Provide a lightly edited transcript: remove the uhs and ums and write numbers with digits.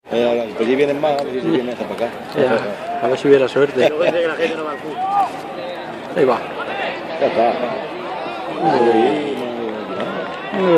Pues allí vienen más, a ver si vienen hasta para acá. A ver si hubiera suerte. Ahí va. Ya está.